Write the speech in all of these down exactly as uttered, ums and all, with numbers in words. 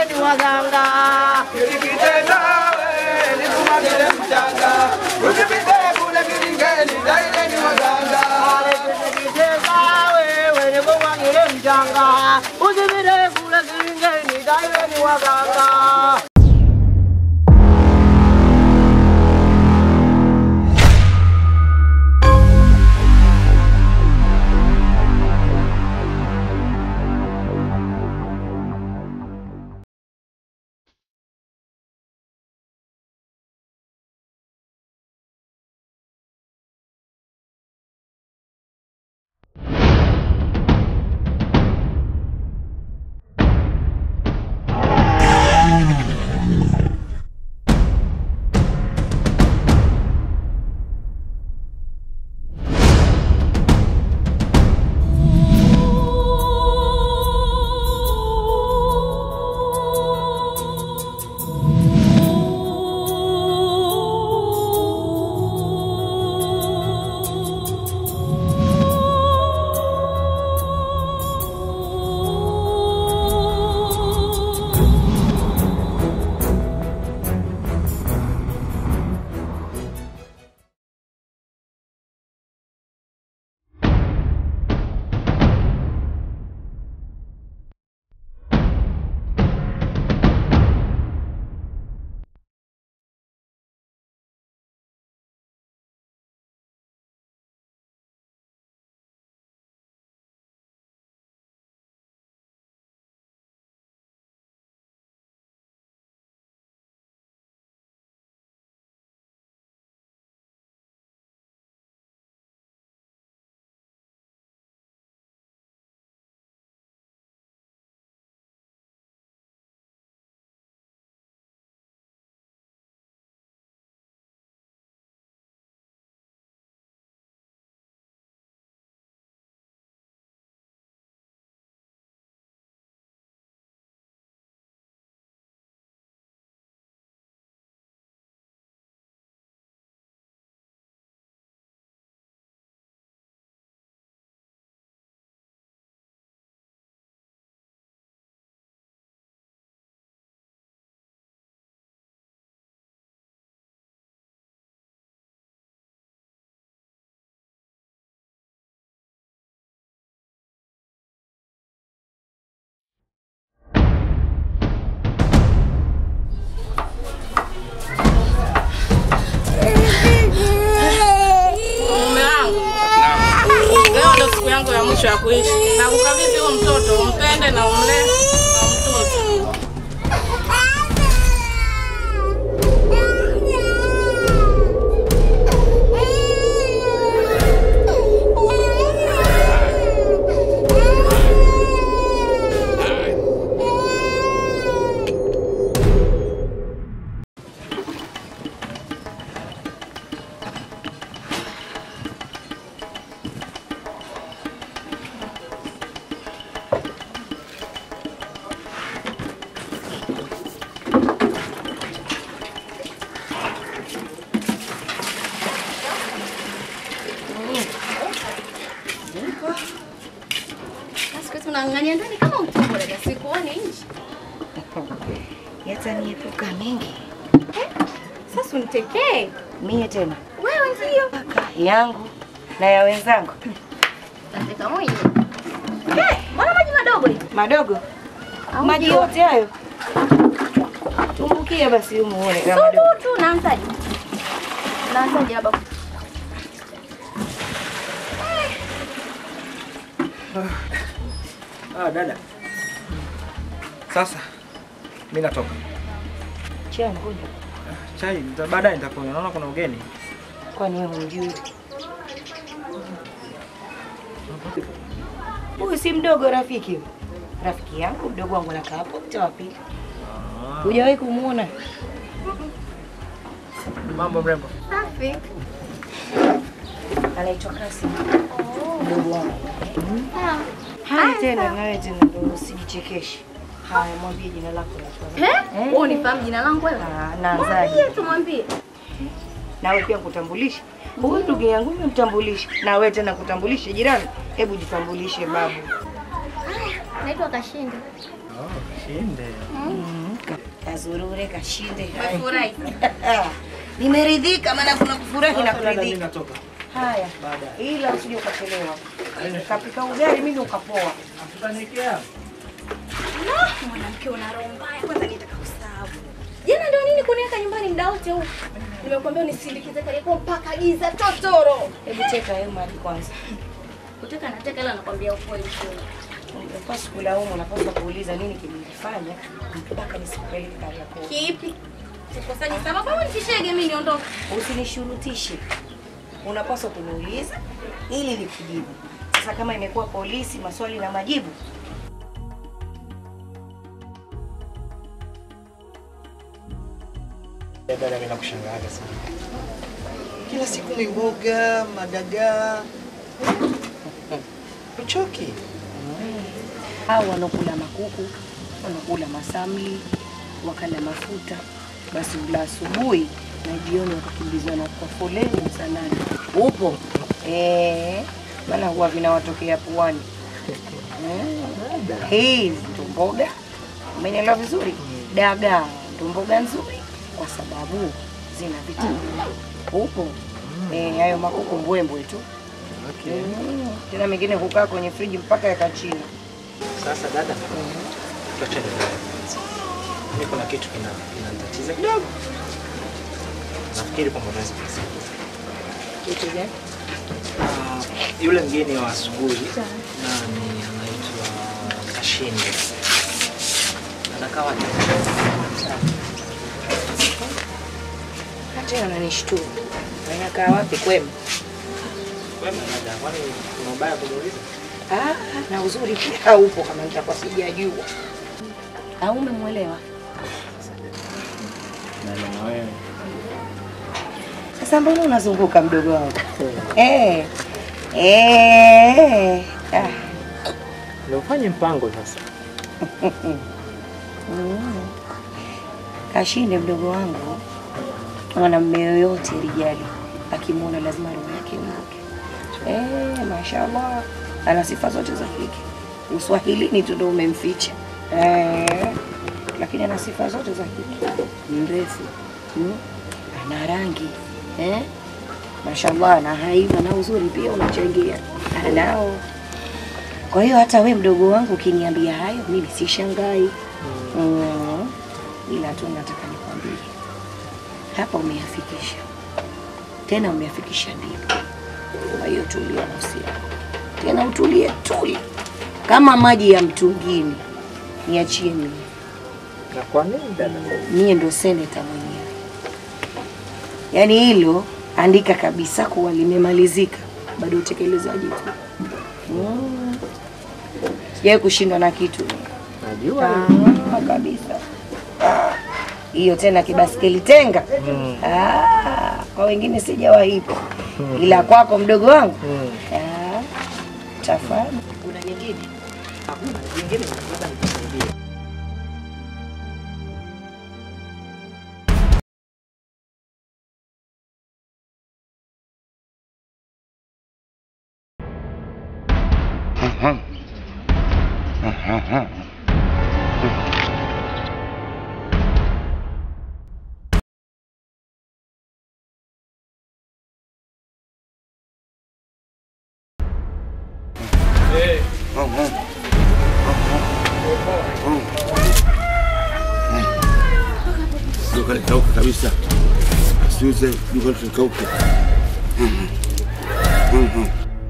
Nitaibeni waganga. Nikitenda wewe nikumwagile mchanga. Usipite kule kilingeni nitaibeni waganga. Nikitenda wewe nikumwagile mchanga. Usipite kule kilingeni nitaibeni waganga. Yangu ya mwisho ya kuishi na kukabidhi huo mtoto umpende na umlee na mtoto. Unang'ania ndani kama utumbo dada, sikuoni nje. Yataniepuka mengi. Eh? Sasa unitekee. Mie tena. Wewe ndio. Paka yangu na ya wenzangu. Nataka moja. Eh, mbona maji madogo hivi? Madogo? Au maji yote hayo? Tumbukie basi humu uone kama madogo. madogo. Tu naanzaje? Naanzaje baba? Ah, dada. Sasa mimi natoka. Chai ngoja. Chai baadaye nitakunywa. Naona kuna ugeni. Kwani wewe unjui? Huyu si mdogo rafiki. Rafiki yangu mdogo wangu anakaa hapo wapi? Ah. Hujawahi kumuona? Mambo mrembo. Safi. Anaitwa Kasi. Oh. Mdogo wangu. Ah. Hai tena na wewe tena ndio usijichekeshe. Haya, mwambie jina lako la kwanza. Eh? Wewe unifahamu jina langu wewe? Ah, naanzaje? Mwambie tumwambie. Na wewe pia kutambulisha. Huyu ndugu yangu nimtambulishe. Na wewe tena kutambulishe jirani. Hebu jitambulishe babu. Naitwa Kashinde. Oh, Kashinde. Mm. Kazurure kashinde. Umefurahi? Nimeridhika maana kuna kufurahi na Mimi kuridhika. natoka. Haya. Baadaye. Ila usije ukachelewa. Kapika ugali mimi ukapoa. Tutanikia. No, mwanamke una roho mbaya. Kwanza nitaka kusahau. Jana ndio nini kuniweka nyumbani muda wote huu? Nimekuambia unisindikize Kariakoo mpaka giza totoro. Hebu cheka hiyo mali kwanza. Kuteka nateka ila nakwambia ukweli tu. Unapaswa kulaumu, unapaswa kuuliza nini kilinifanya mpaka nisikupeleke Kariakoo. Kipi? Sikosaje sababu au nifishege mimi niondoke? Usinishurutishe. Unapaswa kuniuliza ili nikujibu. Sasa kama imekuwa polisi, maswali na majibu. Dada, mimi nakushangaa sana. Kila siku miboga, madagaa. Uchoki. Hao wanakula makuku, wanakula masamli, wakala mafuta. Basi ula asubuhi na jioni wakakimbizwa na kwa foleni msalani. Upo? Eh, maana huwa vinawatokea puani. Eh, hii ndo mboga. Umenielewa vizuri? Dagaa ndo mboga nzuri kwa sababu zina vitamini. Upo? Eh, hayo makuku mbwembwe tu. Okay. Mm, tena mengine kukaa kwenye friji mpaka yakachina. Sasa dada, tuache ni mimi kuna kitu kina kinanitatiza kidogo. Nafikiri kwamba unaweza kusaidia. Kitu gani? Uh, yule mgeni wa asubuhi nani anaitwa Kashinde. Anakaa wapi? Hata ananishtua. Anakaa wapi kwema? Kwema dada, kwani kuna ubaya kumuuliza? Ah, na uzuri pia haupo kama nitakuwa sijajua. Au umemwelewa? Na na wewe. Sasa mbona unazunguka mdogo wangu? Eh. Eh. Ah. Ndio ufanye mpango sasa. Mm. Kashinde mdogo wangu. Mwanamume yoyote rijali akimwona lazima roho yake imwake. Eh, mashaallah. Ana sifa zote za kike. Uswahilini tu ndio umemficha. Eh. Lakini ana sifa zote za kike. Mrefu. Mm. Ana rangi. Eh? Mashaallah, na haiba na uzuri pia unachangia. Anao. Kwa hiyo hata we mdogo wangu ukiniambia hayo mimi sishangai. Mm. Ila tu nataka nikwambie. Hapa umeyafikisha. Tena umeyafikisha ndipo. Kwa hiyo tulia nafsi yako. Tena utulie tuli. Kama maji ya mtungini. Niachie mimi. Na kwa nini dada? Mie ndo seneta mwenyewe. Yaani hilo andika kabisa kuwa limemalizika. Bado utekelezaji tu. Mm. Sijawahi kushindwa na kitu. Najua. Ah, kabisa. Hiyo tena kibaskeli tenga. Mm. Ah, kwa wengine sijawahi. Ila kwako mdogo wangu. Mm. Ah, tafahamu. Kuna nyingine? Hakuna nyingine labda nikusaidia. Aha. Aha. Eh. Aha. Duka likauka kabisa. Asiuze duka likauka. Mhm. Mhm.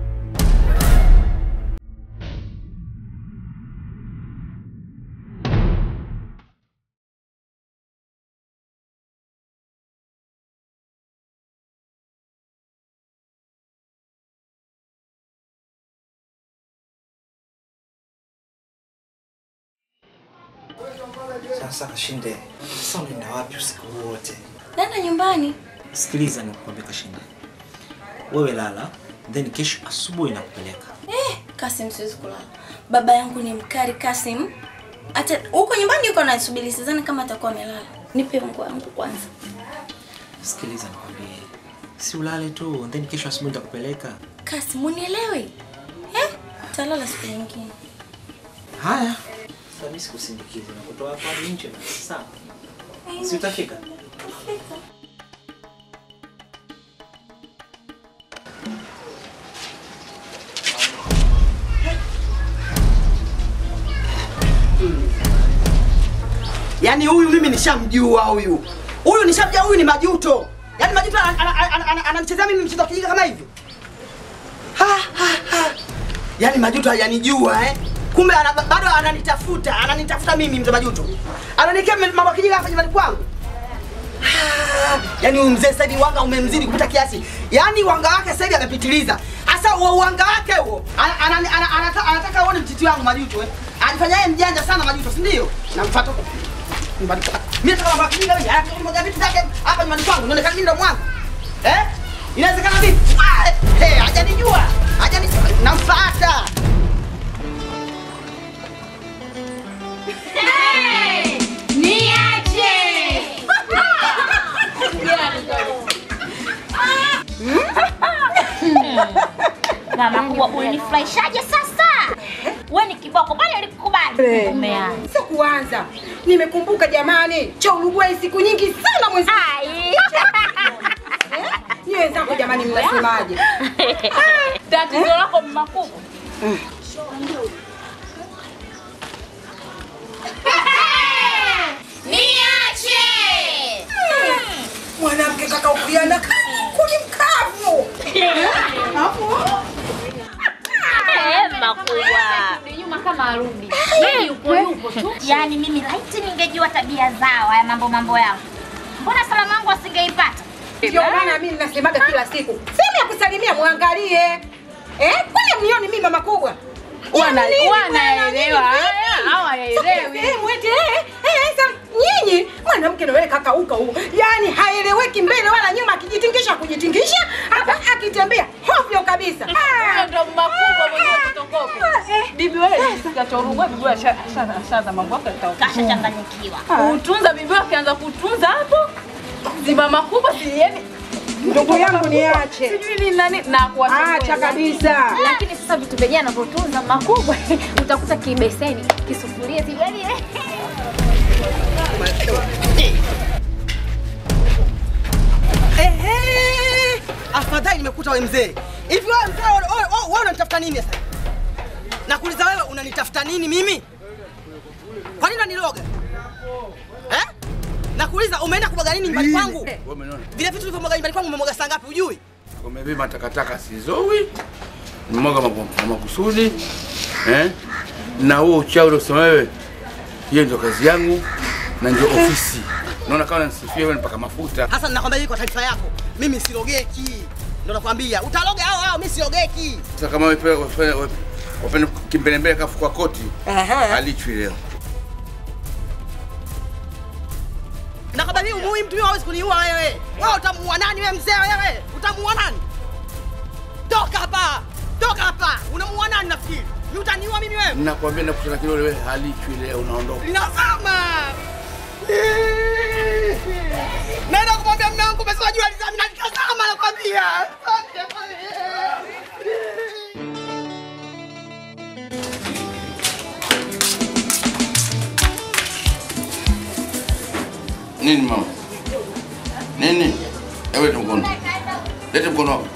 Sasa Kashinde, sasa unaenda wapi usiku wote? Nenda nyumbani. Sikiliza nikukwambia Kashinde. Wewe lala, then kesho asubuhi nakupeleka. Eh, Kasim siwezi kulala. Baba yangu ni mkali Kasim. Hata huko nyumbani yuko anasubiri sidhani kama atakuwa amelala. Nipe mko wangu kwanza. Sikiliza nikwambie. Si ulale tu, then kesho asubuhi nitakupeleka. Kasim, unielewe? Eh? Talala siku nyingine. Haya. Sasa mimi sikusindikize na kutoa hapa hadi nje na sawa. Si utafika? Yaani huyu mimi nishamjua huyu. Huyu nishamjua, huyu ni Majuto. Yaani Majuto ananichezea mimi mchezo kijinga kama hivi. Ha ha ha. Yaani Majuto hajanijua eh. Kumbe ana, bado ananitafuta, ananitafuta mimi mzee Majuto. Ananikia mambo kijinga hapa nyumbani kwangu. Yaani huyu mzee sasa hivi wanga umemzidi kupita kiasi. Yaani wanga wake sasa hivi amepitiliza. Sasa huo wanga wake huo anataka uone mtiti wangu Majuto eh. Anifanya yeye mjanja sana Majuto, si ndio? Namfuata huko. Nyumbani kwangu. Mimi nataka mambo kijinga wewe, anataka vitu zake hapa nyumbani kwangu. Unaonekana mimi ndo mwangu. Eh? Inawezekana vipi? Eh, hajanijua. Hajanijua. Namfuata. Hey! Niache! Mama kubwa unanifurahishaje sasa? Wewe ni kiboko, bali ulikubali. Umeanza. Sio kuanza. Nimekumbuka jamani, cha Uruguay siku nyingi sana mwezi. Ai. Ni wenzangu jamani, mnasemaje? Tatizo lako mama kubwa. Niache! Mwanamke kaka ukiana kuni mkavu. Hapo. Eh, makubwa. Ni nyuma kama arudi. Yeye yupo yupo tu. Yaani mimi laiti ningejua tabia zao, haya mambo mambo yao. Mbona salamu yangu asingeipata? Ndio maana mimi ninasemaga kila siku. Sema ya kusalimia muangalie. Eh? Kwani mnioni mimi mama kubwa? Wana wanaelewa haya au haelewi? Eh, mwete eh eh sasa nyinyi mwanamke nawe kaka uka huu. Yaani haeleweki mbele wala nyuma, akijitingisha kujitingisha, hata akitembea hovyo kabisa. Ah, ndo makubwa mwenye kutokoko. Bibi wewe sikachorugwa bibi wewe sana sana mambo yako yataoka. Kashachanganyikiwa. Kutunza bibi wewe akianza kutunza hapo. Ziba makubwa si yani ndugu yangu niache. Sijui ni nani na kuacha. Acha kabisa. Lakini sasa vitu vyenyewe anavyotunza makubwa utakuta kibeseni, kisufuria sijui. Ehe! Afadhali nimekuta wewe mzee. Hivi wewe mzee wewe unanitafuta nini sasa? Nakuuliza wewe unanitafuta nini mimi? Kwa nini unaniloga? Eh? Nakuuliza umeenda kumwaga nini nyumbani kwangu? Wewe umeona? Vile vitu ulivyomwaga nyumbani kwangu umemwaga saa ngapi hujui? Umebeba takataka sizowi. Nimemwaga makusudi. Eh? Na huo uchawi uliosema wewe. Hiyo ndio kazi yangu na ndio ofisi. Naona kama nisifie wewe mpaka mafuta. Sasa ninakwambia hivi kwa taarifa yako. Mimi silogeki. Ndio nakwambia. Utaloga hao hao mimi silogeki. Sasa kama wewe wewe wapende kimbelembele kafu kwa koti. Aha. Alichwi leo. Nakwambia mimi umuui mtu yule hawezi kuniua wewe. Wewe utamuua nani wewe mzee wewe? Utamuua nani? Toka hapa. Toka hapa. Unamuua nani nafikiri? Ni utaniua mimi wewe? Ninakwambia nakutana kile wewe halichwi leo unaondoka. Ninazama. Nenda kumwambia mume wangu basi wajua alizama na nikazama nakwambia. Nini mama? Nini? Ewe mkono. Lete mkono wako.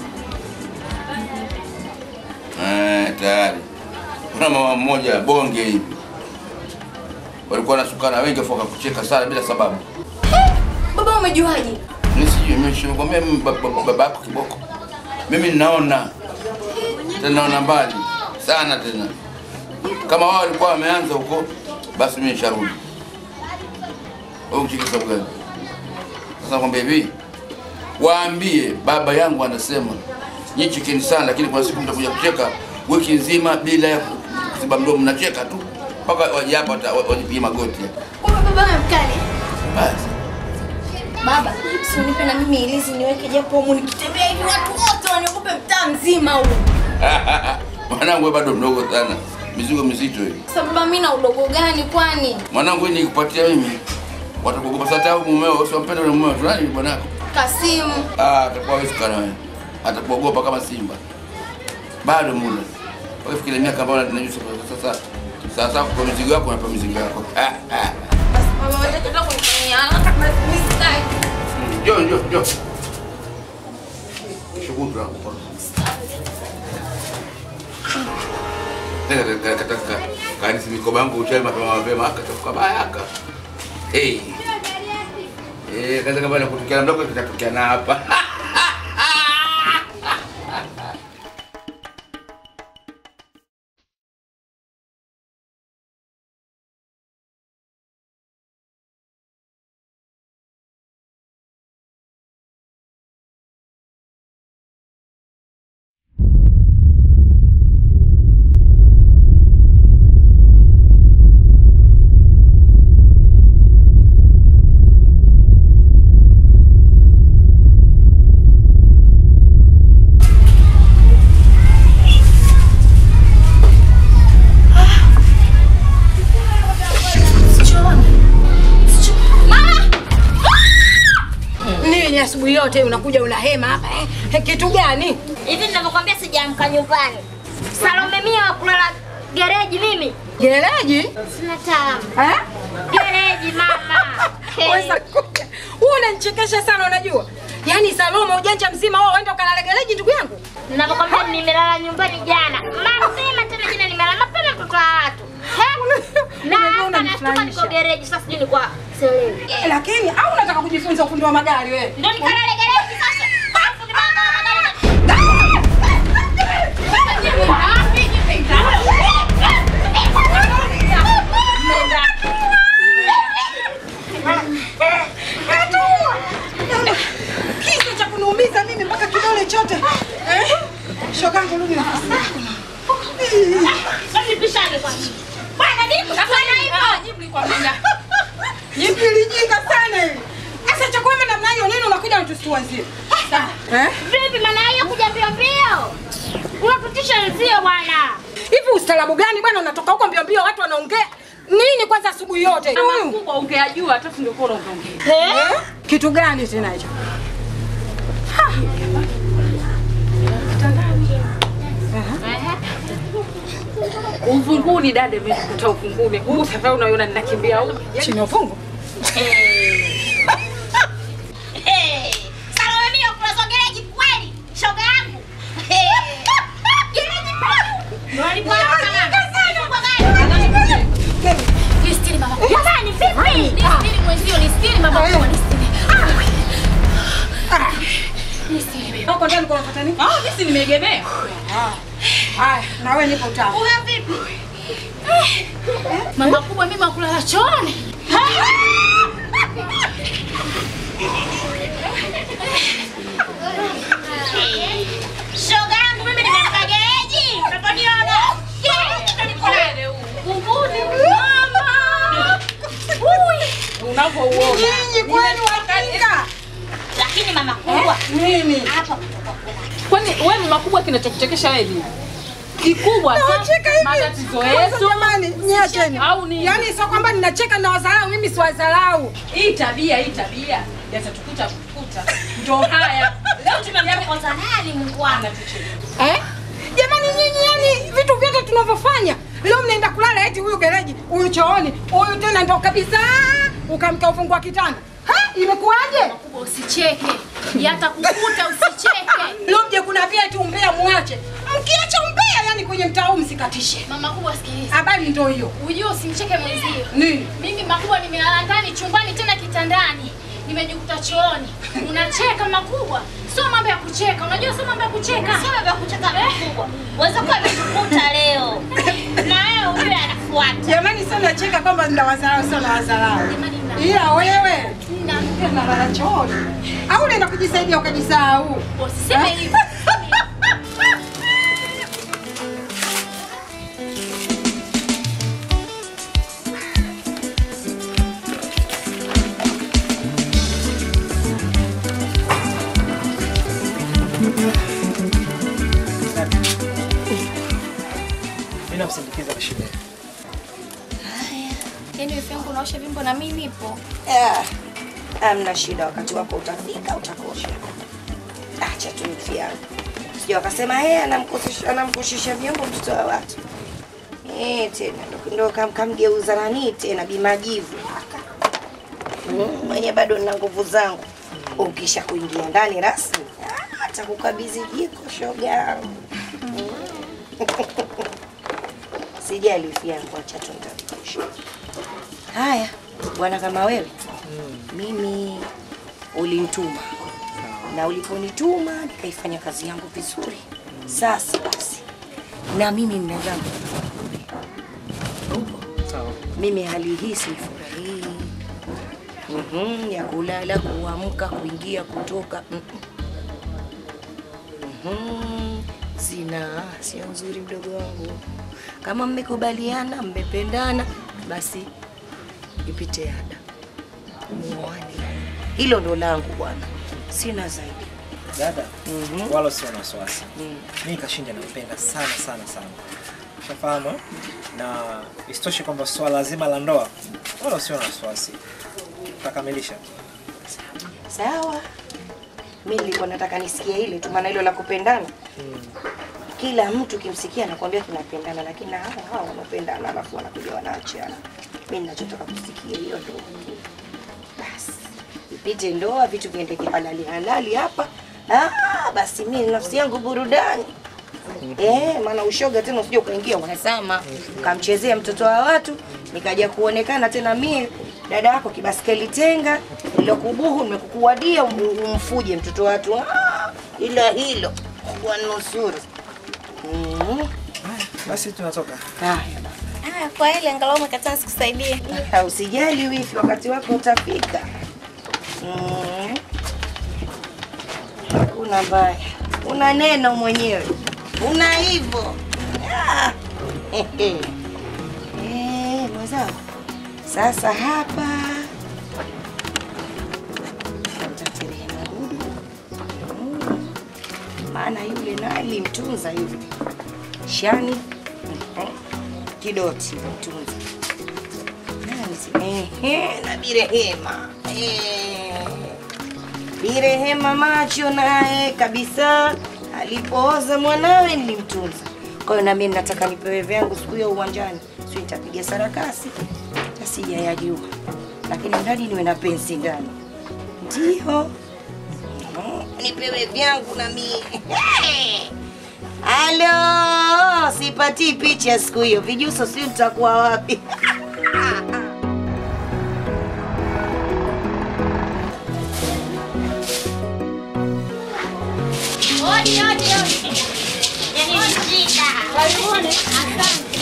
Eh, tayari. Kuna mama mmoja bonge hivi. Walikuwa nasukana wengi afoka kucheka sana bila sababu. Baba umejuaje? Nisijui mimi nimekwambia baba yako kiboko. Mimi ninaona. Tena naona mbali sana tena. Kama wao walikuwa wameanza huko basi mimi nisharudi. Wewe uchike sababu gani? Sasa nakwambia hivi. Waambie baba yangu anasema nyinyi chekeni sana lakini kuna siku mtakuja kucheka wiki nzima bila ya kuziba mdomo mnacheka tu. Mpaka waje hapa wajipie magoti. Baba baba mkali. Basi. Baba, si unipe na mimi ilizi niweke japo humu nikitembea hivi watu wote waniogope mtaa mzima huu. Mwanangu wewe bado mdogo sana. Mizigo mizito hii. Sasa baba mimi na udogo gani kwani? Mwanangu wewe nikupatia mimi. Watakuogopa sasa hata mumeo usimpende na mumeo. Tunani bwanako? Kasimu. Ah, atakuwa wewe kana wewe. Atakuogopa kama simba. Bado muda. Wewe fikiri miaka ambayo tunajua sasa Sasa kwa mizigo yako unapa mizigo yako. Ah ah. Basi mama wewe tunataka kunifanyia haraka kama mistake. Njoo njoo njoo. Shughuli hapo. Tena tena kataka kanisi mikoba yangu uchai mapema mapema akatoka baya aka. Eh. Eh, kaza kama kutokea mdogo kitatokea na hapa. Asubuhi yote unakuja unahema hapa eh? Kitu gani? Hivi ninavyokuambia sijaamka nyumbani. Salome mimi wa kulala gereji mimi. Gereji? Sina tamu. Eh? Gereji mama. Wewe kuja. Wewe unanichekesha sana unajua. Yaani Salome ujanja mzima wewe uenda ukalala gereji ndugu yangu? Ninavyokuambia nimelala nyumbani jana. Mapema tena jana nimelala mapema mtoto wa watu. Na hapa nashtuka niko gereji sasa sijui ni kwa selewi. Lakini au unataka kujifunza ufundi wa magari wewe? Ndio nikalale gereji sasa. Fundi mama wa magari. Kisa cha kuniumiza mimi mpaka kidole chote. Eh? Shogangu rudi na Sasa pishane kwanza. Bwana nipo kafanya hivyo. Jibu liko mimi. Jibu lijinga sana hili. Sasa cha kwema namna hiyo nini unakuja unatustuanzie? Eh? Vipi maana hiyo kuja mbio mbio? Unatutisha nzio bwana. Hivi ustaarabu gani bwana unatoka huko mbio mbio watu wanaongea? Nini kwanza asubuhi yote? Kama kubwa ungeajua hata singekuwa unaongea. Eh? Kitu gani tena hicho? Ufunguni dada mimi kutoa ufunguni. Huu sasa unaona ninakimbia huko. Chini ya ufungu? Eh. Eh. Salome mimi ukulazo gereji kweli. Shoga yangu. Eh. Gereji kweli. Ndio alipo kama. Listini mama. Jamani vipi? Listini mwenzio listini mama kwa listini. Ah. Listini. Hapo ndani kuna fuata nini? Ah, mimi nimeegemea. Ah. Haya, na wewe nipo utamu. Una vipi? Mama kubwa mimi wakulala chooni. Shoga yangu mimi nimefika gereji. Unaponiona? Gereji nikolale huko. Unguni mama. Ui. Unapouona. Nyinyi kweli wapinga. Lakini mama kubwa. Nini? Hapa Kwani wewe mama kubwa kinachokuchekesha wewe nini? Kikubwa sasa matatizo yetu jamani niacheni. Au ni yaani sio kwamba ninacheka na wadharau mimi si wadharau. Hii tabia hii tabia yatatukuta kukuta. Ndio haya. Leo tunamjia kwanza nani Mungu wangu tucheke. Eh? Jamani nyinyi yani vitu vyote tunavyofanya leo mnaenda kulala eti huyu gereji, huyu chooni, huyu tena ndo kabisa ukamka ufungua kitanda. Ha? Imekuaje? Makubwa usicheke. Yatakukuta usicheke. Leo mje kuna pia eti umbea muache. Mkiacha umbea yani kwenye mtaa huu msikatishe. Mama kubwa sikiliza. Habari ndio hiyo. Unajua usimcheke mwenzio. Nini? Mimi makubwa nimelala ndani chumbani tena kitandani. Nimejikuta chooni. Unacheka makubwa. Sio mambo ya kucheka. Unajua sio mambo ya kucheka. Sio mambo ya kucheka makubwa. Waweza kuwa umekukuta leo. Na wewe huyu anafuata. Jamani sio nacheka kwamba nina wadharau sio na wadharau. Ila wewe nina nalala chooni. Au unaenda kujisaidia ukajisahau. Usiseme hivyo. Mimi nakusindikiza kwa shule. Haya. Yaani wifi yangu unaosha vyombo na mimi nipo. Yeah. Hamna shida, wakati wako utafika utakosha. Acha tu wifi yangu. Sio akasema yeye anamkosesha anamkoshisha vyombo mtoto wa watu. Eh, tena ndo kam kamgeuza nani tena bimajivu. Mm, mwenye bado nina nguvu zangu. Ukisha kuingia ndani rasmi, hata kukabidhi jiko shoga. Mm. Sijali yangu acha tu nitakusha. Haya, bwana kama wewe. Mm. Mimi ulinituma. Na uliponituma nikaifanya kazi yangu vizuri. Mm. Sasa basi. Na mimi nina jambo. Sawa. Mimi hali hii sifurahii. Mhm, ya kulala, kuamka, kuingia, kutoka. Mhm. Mhm. Sina, sio nzuri mdogo wangu. Kama mmekubaliana, mmependana, basi ipite ada. Muone. Hilo ndo langu bwana. Sina zaidi. Dada, mm-hmm. Wala sio na wasiwasi. Mm. Mimi Kashinje nampenda sana sana sana. Ushafahamu? Na isitoshe kwamba swala zima la ndoa wala sio na wasiwasi. Tutakamilisha. Sawa. Mimi nilikuwa nataka nisikie ile tu maana hilo la kupendana. Mm. Kila mtu kimsikia anakuambia tunapendana lakini hao hao wanapendana alafu wanakuja wanaachana. Mimi ninachotaka kusikia hiyo ndio. Basi. Ipite ndoa vitu viende kihalali halali hapa. Ah, basi mimi nafsi yangu burudani. Eh, maana ushoga tena usije ukaingia unasema kamchezea mtoto wa watu nikaja kuonekana tena mimi dada yako kibaskeli tenga ile kubuhu nimekukuadia umfuje mtoto wa watu. Ah, ila hilo kwa nusuru. Mhm. Basi tunatoka. Haya. Ah, kwa ile angalau umekataa sikusaidie. Usijali wifi wakati wako utafika. Mhm. Una mbaya. Una neno mwenyewe. Una hivyo. Ah. Eh, mwenzangu. Sasa hapa nitateremka dudu. Maana yule naye alimtunza hivi. Shani Kidoti mtunza. Nani eh na Birehema. Eh. Birehema macho naye kabisa alipooza mwanawe nilimtunza. Kwa hiyo na mimi nataka nipewe vyangu siku hiyo uwanjani. Sio nitapiga sarakasi. Tasija yajua. Lakini ndani niwe na pensi ndani. Ndio. Nipewe vyangu na mimi. Halo, sipati picha siku hiyo. Vijuso sio tutakuwa wapi? Odi, odi, odi. Yaani shida. Karibuni. Asante.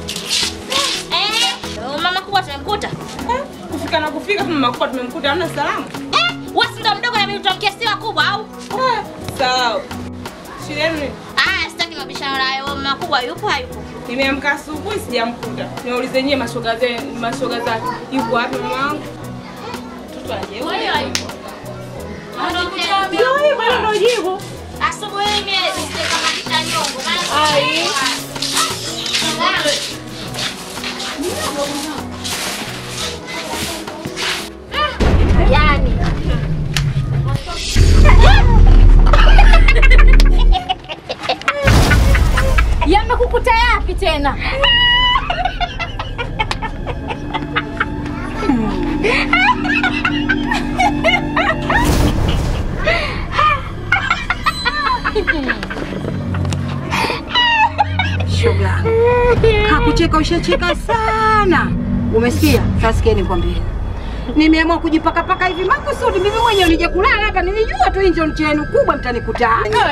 Eh, mama kubwa tumemkuta. Eh, kufika na kufika mama kubwa tumemkuta hana salamu. Eh, wewe ndo mdogo na mimi tutamkia si wakubwa au? Eh, sawa. Shida nini? Ah, sitaki mabishano nayo. Mama kubwa yupo hayupo? Nimeamka asubuhi sijamkuta. Niulize nyewe mashoga zenu, mashoga zake. Yupo wapi mama wangu? Mtoto aje. Wewe hayupo. Ndio hiyo bado ndio jibu. Asubuhi mimi nisikamanisha nyongo. Ai. Yaani. Yamekukuta yapi tena? Shoga. Hakucheka ushacheka sana. Umesikia? Kasikia nikwambie. Nimeamua kujipaka paka hivi makusudi mimi mwenyewe nije kulala hapa nilijua tu injo chenu kubwa mtanikuta.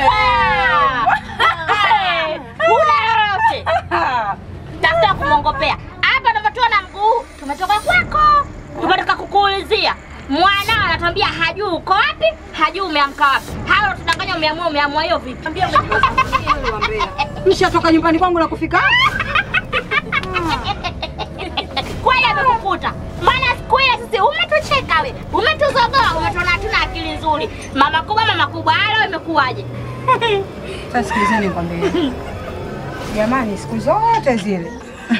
Una lolote. Tafuta kumongopea. Hapa tumetoka na mguu, tumetoka kwako. Tumetoka kukuulizia. Mwana anatuambia hajui uko wapi, hajui umeamka wapi. Hao tunadanganya umeamua umeamua hiyo vipi? Ambia Niambia. Nishatoka nyumbani kwangu na kufika hapa. Kwani amekukuta? Maana siku ile sisi umetucheka we, umetuzogoa, umetona hatuna akili nzuri. Mama kubwa mama kubwa halo imekuwaje? Sasa sikilizeni nikwambie. Jamani siku zote zile.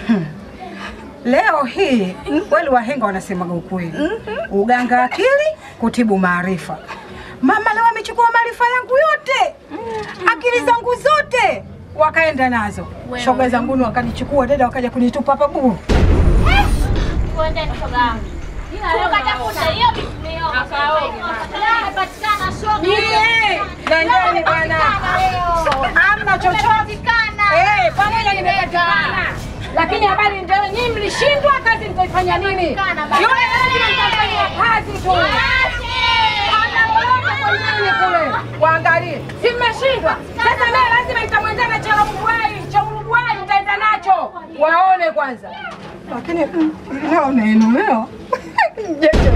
Leo hii kweli wahenga wanasema ukweli. Uganga akili, kutibu maarifa. Mama leo amechukua maarifa yangu yote. Akili zangu zote. wakaenda nazo. Shoga zangu wakanichukua dada wakaja kunitupa hapa bubu. Kwenda ni shoga yangu. Ukatafuta hiyo video. Akapatikana shoga. Yeye, nendeni bwana. Hamna chochote. Eh, pamoja nimepatikana. Lakini habari ndio nyinyi mlishindwa, kazi mtaifanya nini? Yule lazima mtafanya kazi tu. Kule waangalie, si mmeshindwa. Sasa mimi lazima nitamwendana cha Uruguay, cha Uruguay nitaenda nacho waone kwanza. Lakini leo neno leo jeje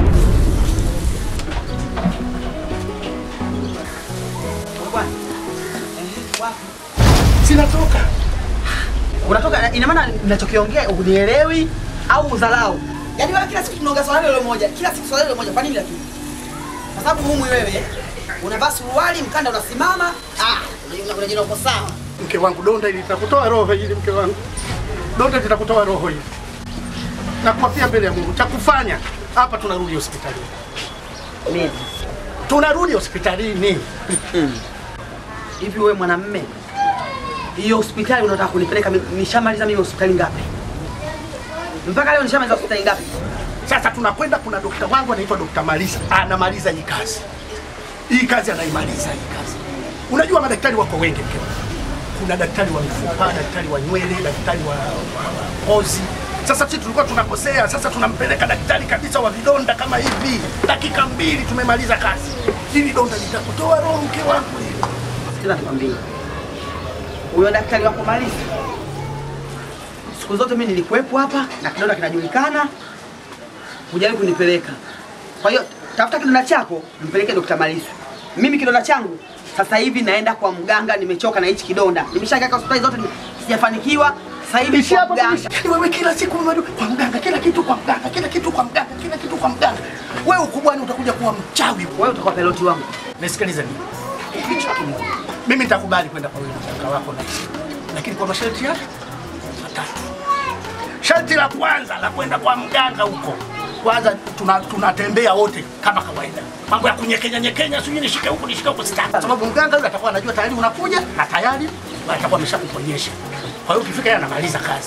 sinatoka. Unatoka, ina maana ninachokiongea unielewi au udharau? Yaani wewe kila siku tunaongea swali lile moja, kila siku swali lile moja. Kwa nini lakini? Kwa sababu humu wewe unavaa suruali, mkanda unasimama, ah, unajiona uko sawa. Mke wangu, donda ili litakutoa roho hili, mke wangu. Donda litakutoa roho hili. Na kuapia mbele ya Mungu, cha kufanya hapa tunarudi hospitalini. Mimi tunarudi hospitalini. Hivi wewe mwanamume, hiyo hospitali unataka kunipeleka nishamaliza mimi hospitali ngapi? Mpaka leo nishamaliza hospitali ngapi? Sasa tunakwenda, kuna daktari wangu anaitwa Daktari Malisa, anamaliza hii kazi. Hii kazi anaimaliza hii kazi. Unajua madaktari wako wengi mke wangu. Kuna daktari wa mifupa, daktari wa nywele, daktari wa ngozi. Sasa sisi tulikuwa tunakosea, sasa tunampeleka daktari kabisa wa vidonda kama hivi. Dakika mbili tumemaliza kazi. Hili donda litakutoa roho mke wangu hili. Tena nikwambie. Huyo daktari wako Malisa, siku zote mimi nilikuwepo hapa na kidonda kinajulikana. Hujai kunipeleka. Kwa hiyo tafuta kidonda chako, mpeleke Daktari Malisa. Mimi kidonda changu sasa hivi naenda kwa mganga, nimechoka na hichi kidonda. Nimeshangaa hospitali zote sijafanikiwa. Sasa hivi kwa mganga. Wewe kila siku unarudi kwa mganga, kila kitu kwa mganga, kila kitu kwa mganga, kila kitu kwa mganga. Wewe ukubwani utakuja kuwa mchawi. Wewe utakuwa piloti wangu. Nisikilize mimi. Kitu kimoja. Mimi nitakubali kwenda kwa wewe mganga wako na lakini kwa masharti yake matatu. Sharti la kwanza la kwenda kwa mganga huko. Kwanza tunatembea tuna wote kama kawaida. Mambo ya kunyekenya nyekenya, sio nishike huko nishike huko sitaki. Kwa sababu mganga yule atakuwa anajua tayari unakuja na tayari atakuwa ameshakuponyesha. Kwa hiyo ukifika yeye anamaliza kazi.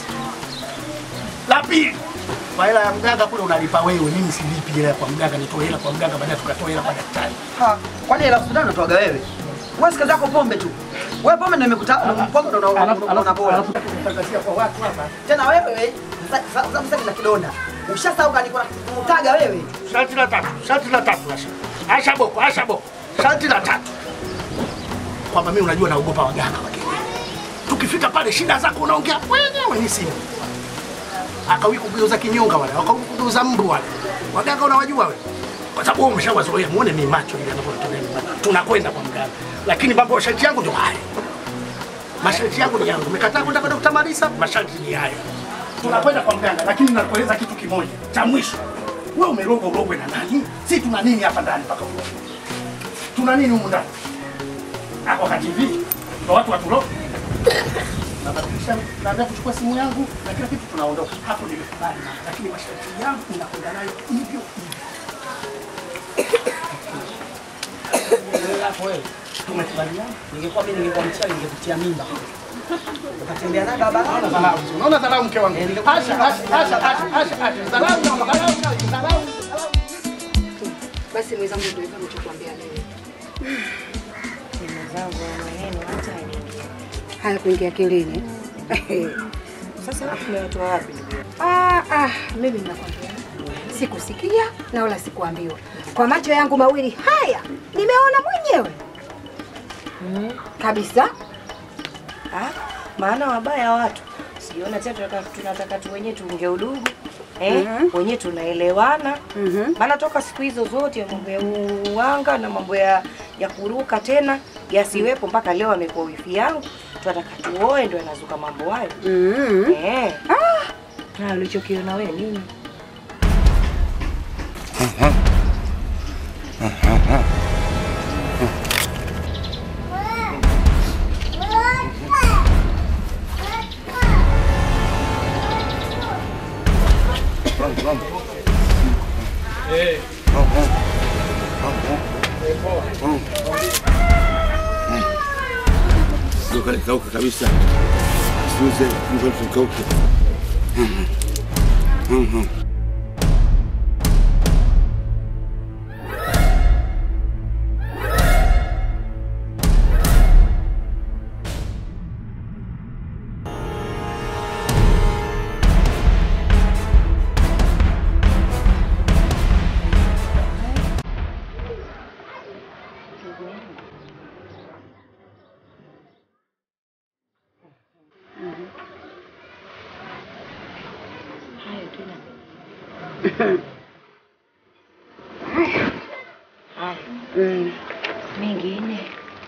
La pili, kwa hela ya mganga kule unalipa wewe, mimi silipi hela kwa mganga, nitoe hela kwa mganga baadaye tukatoa hela kwa daktari. Ha, kwani hela hospitali unatoaga wewe? Wewe kazi yako pombe tu. Wewe pombe ndio imekuta pombe ndio unaona bora. Kutangazia kwa watu hapa. Tena wewe sasa sasa na kidonda. Ushasahau kaniko kutaga wewe. Sharti la tatu, sharti la tatu Asha. Asha boko, Asha boko. Sharti la tatu. Kwamba mimi unajua naogopa waganga wa kienyeji. Tukifika pale shida zako unaongea wewe ni simu. Akawi kugeuza kinyonga wale, akawi kugeuza mbu wale. Waganga unawajua wewe. Kwa sababu wewe umeshawazoea, muone mimi macho ile anapotoka mimi. Tunakwenda kwa mganga. Lakini mambo ya sharti yangu ndio haya. Masharti yangu ni yangu. Umekataa kwenda kwa Daktari Malisa, masharti ni haya. Tunakwenda kwa mganga, lakini nakueleza kitu kimoja cha mwisho. Wewe umeroga urogwe na nani? Si tuna nini hapa ndani mpaka huko? Tuna nini huko ndani? Hapo kwa T V. Kwa watu waturoga. Nabadilisha, naanza kuchukua simu yangu na kila kitu tunaondoka. Hapo nimekubali, lakini masharti yangu ninakwenda nayo hivyo hivyo. Wewe tumekubaliana. Ningekuwa mimi ningekuwa mchawi ningekutia mimba. Ukatembea na baba. Unaona dharau. Unaona dharau mke wangu. Asha, Asha, Asha, Asha, Asha. Dharau, dharau, dharau. Basi mwenzangu ndio hivyo nilichokuambia leo. Mwenzangu maneno hata hainiingia. Haya kuingia akilini. Sasa tumetoa wapi? Ah ah, mimi ninakwambia. Sikusikia na wala sikuambiwa. Kwa macho yangu mawili haya nimeona mwenyewe. Mm. Kabisa. Ah, maana wabaya watu. Siona tena tunataka tunataka tu wenyewe tuunge udugu. Eh, mm -hmm. Wenyewe tunaelewana. Mm -hmm. Maana toka siku hizo zote mambo ya uwanga na mambo ya ya kuruka tena yasiwepo mpaka leo amekuwa wifi yangu. Tunataka tuoe ndio yanazuka mambo hayo. Mm -hmm. Eh. Ah, na ulichokiona wewe nini? Aha. Aha. Eh. Ndio kalikauka kabisa. Siuze ndio tukauke. Mhm. Mm. Mengine.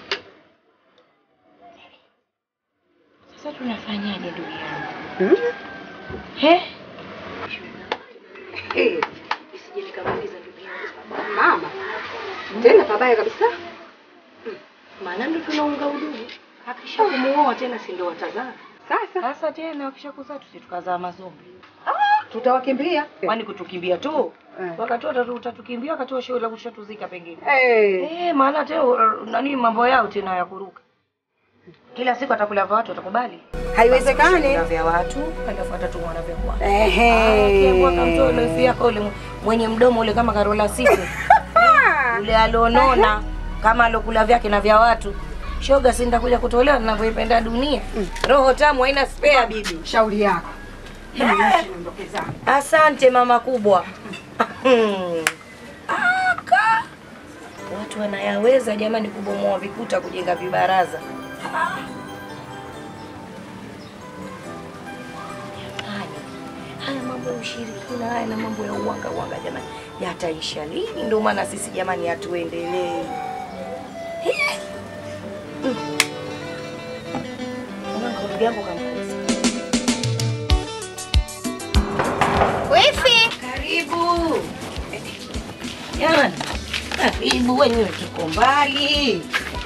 Sasa tunafanyaje ndugu yangu? Hmm? He? Eh, isije nikamaliza ndugu yangu. Mama. Tena pabaya kabisa. Maana ndo tunaunga udugu. Hakisha kumuoa tena si ndo watazaa. Sasa Sasa tena akisha kuzaa tusitukazaa mazombi. ah, tutawakimbia. Kwani kutukimbia tu? Eh. Wakati wote utatukimbia wakati wa shauri la kushatuzika pengine. Eh. Eh, maana tena uh, nani mambo yao tena ya kuruka. Kila siku atakula vya watu utakubali? Haiwezekani. Kula vya watu, alafu atatumwana vya kwako. Ehe. Kiambwa kamtoa ile yako ule mwenye mdomo ule kama Karola siku. Ule alionona kama alokula vyake na vya watu. Shoga si nitakuja kutolewa ninavyoipenda dunia. Roho tamu haina spare bibi. Shauri yako. Niondoke zangu. Asante mama kubwa. Aka. Watu wanayaweza jamani kubomoa vikuta kujenga vibaraza. Jamani. Haya mambo ya ushirikina haya na mambo ya uwanga uwanga jamani yataisha lini? Ndio maana sisi jamani hatuendelee. Mwanangu yangu kamkuza. Wifi, Karibu. Jamani. Karibu wenyewe tuko mbali.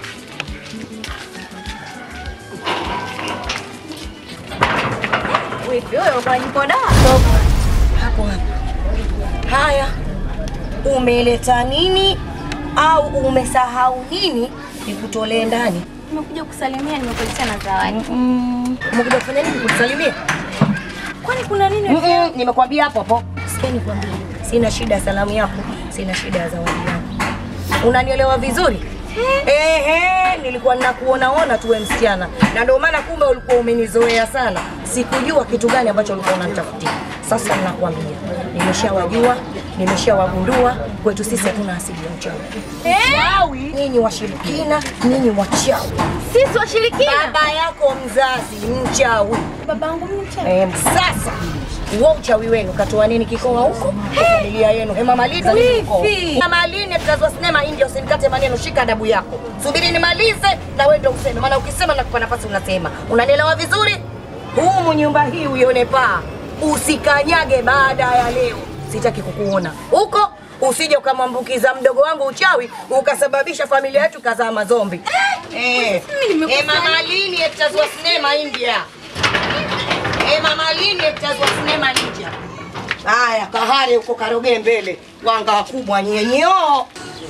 Wifi wewe unajiko da? Hapo hapo. Haya. Umeleta nini au umesahau nini nikutolee ndani? nimekuja kusalimia, nimekuletea na zawadi. Mm. Umekuja kufanya nini kusalimia? Kwani kuna nini? Mm -mm. Nimekwambia hapo hapo. Sikia nikwambie. Sina shida ya salamu yako, sina shida ya zawadi yako. Unanielewa vizuri? Ehe, nilikuwa ninakuonaona tu wewe msichana. Na ndio maana kumbe ulikuwa umenizoea sana. Sikujua kitu gani ambacho ulikuwa unanitafutia. Sasa ninakwambia, nimeshawajua, nimeshawagundua, kwetu sisi hatuna asili ya uchawi. Wachawi, nyinyi washirikina, nyinyi wachawi. Sisi washirikina? Baba yako mzazi mchawi. Babangu mimi mchawi. Eh, sasa huo uchawi wenu katoa nini kikoa huko? Familia yenu. Hema maliza niko. Mama Aline tutazwa sinema India, usinikate maneno, shika adabu yako. Subiri nimalize na wewe ndio useme. Maana ukisema nakupa nafasi unasema. Unanielewa vizuri? Humu nyumba hii uione paa. Usikanyage baada ya leo. Sitaki kukuona. Huko usije ukamwambukiza mdogo wangu uchawi ukasababisha familia yetu kazaa mazombi. Eh. Eh, Mama Aline tutazwa sinema India. Eh, Mama Aline tutazwa sinema India. Haya, kahare huko karoge mbele. Wanga wakubwa nyenyo.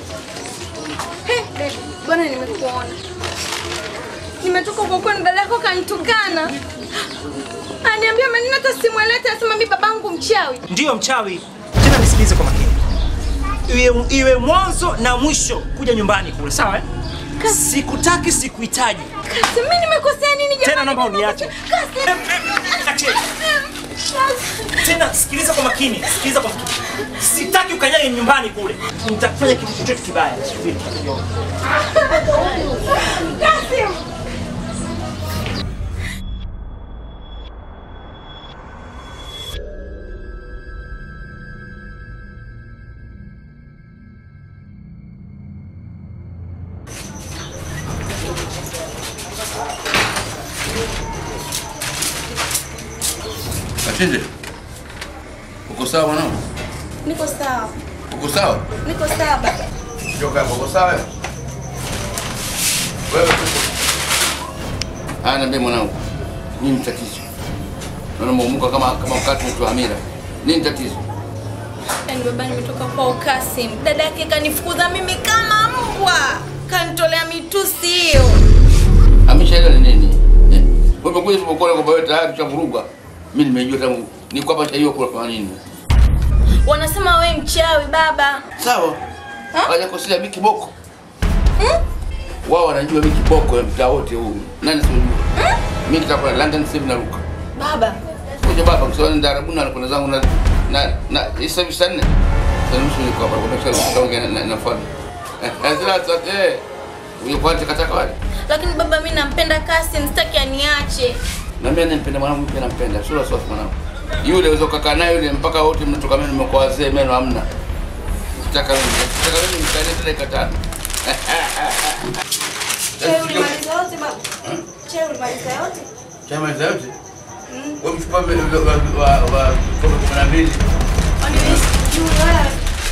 Hey, bwana nimekuona. Nimetoka kwa kwani dada yako kanitukana. Aniambia maneno hata simwelete, asema mimi babangu mchawi. Ndiyo mchawi. Tena nisikilize kwa makini. Iwe, iwe mwanzo na mwisho kuja nyumbani kule, sawa eh? Sikutaki, sikuhitaji. Kasi mimi nimekosea nini jamani? Tena naomba uniache. Kasi. Tena sikiliza kwa makini, sikiliza kwa makini. Sitaki ukanyage nyumbani kule. Nitakufanya kitu chochote kibaya. Subiri. Kasi. Katinde. Uko sawa mwanangu? Niko sawa. Uko sawa? Niko sawa baba. Joka hapo, uko sawa? Wewe. Ah, niambie mwanangu. Nini tatizo? Naona muumuka kama kama mkate wa hamira. Nini tatizo? Yaani baba nimetoka kwa Kasim. Dada yake kanifukuza mimi kama mbwa. Kanitolea mitusi hiyo. Ameshaelewa ni nini? Eh. Wewe kuja tupokuwa kwa wewe tayari tuchavuruga. Mimi nimejua tangu ni kwamba cha hiyo kwa nini? Wanasema wewe mchawi baba. Sawa. Hajakosea mimi kiboko. Hmm? Wao wanajua mimi kiboko ya mtaa wote huu. Nani sijui? Hmm? Mimi nitakuwa London sasa naruka. Baba. Kuja baba msoni ndarabuni na kuna zangu na na na isa bisane. Sasa mimi niko hapa kwa sababu tutaongea na na fami. Azira sasa eh. Uyo kwanza kataka wale. Lakini baba mimi nampenda Kasim, sitaki aniache. Na mimi nampenda mwanangu pia nampenda. Sura safi mwanangu. Yule unaweza kukaa naye yule mpaka wote mnatoka mimi nimekuwa wazee meno hamna. Nataka mimi, nataka mimi nikaende tena katano. Chai ulimaliza yote baba? Chai ulimaliza yote? Chai ulimaliza yote? Mm. Wewe mchukua wa wa wa kumi na mbili. Kwani wewe sijui wewe?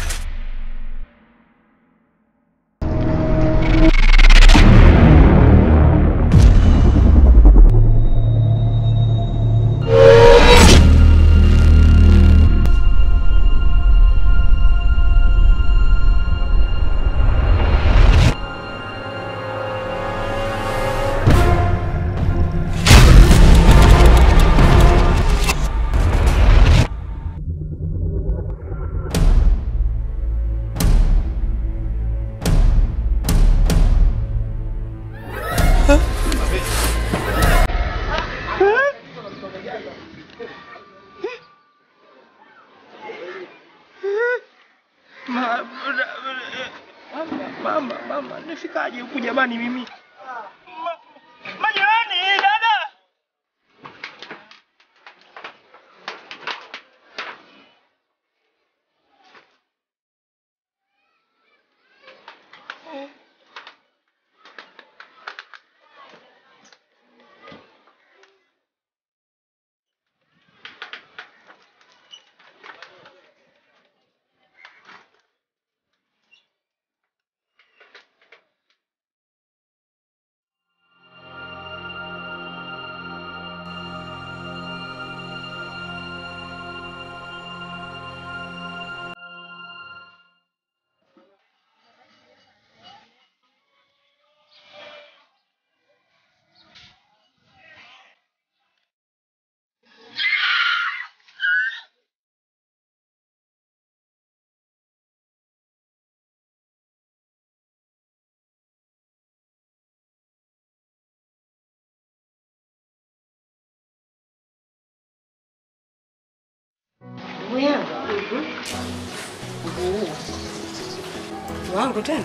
Mama, mama, nifikaje huku jamani mimi? Majirani, dada. Wangu tena?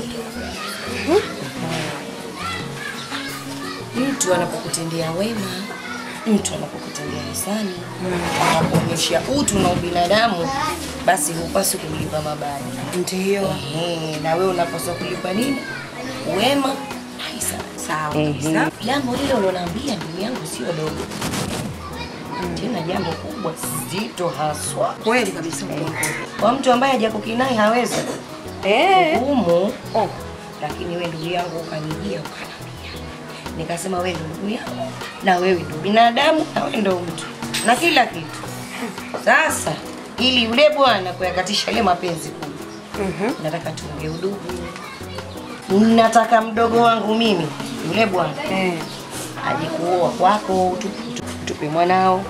Mtu anapokutendea wema, mtu anapokutendea hisani, anakuonyesha utu na ubinadamu, basi hupaswi kulipa mabaya. Ndio. Ehe, na wewe unapaswa kulipa nini? Wema na hisani. Sawa kabisa. Jambo lile uliloniambia ndugu yangu sio dogo. Tena jambo kubwa zito haswa. Kweli kabisa. Kwa mtu ambaye hajakukinai hawezi. Eh. Ngumu. Oh. Lakini wewe ndugu yangu ukanijia ukaniambia. Nikasema wewe ndio ndugu yangu na wewe ndio binadamu na wewe ndio mtu. Na kila kitu. Sasa ili yule bwana kuyakatisha ile mapenzi kubwa. Mhm. Nataka tuongee udugu. Nataka mdogo wangu mimi yule bwana. Eh. Aje kuoa kwako tupe mwanao.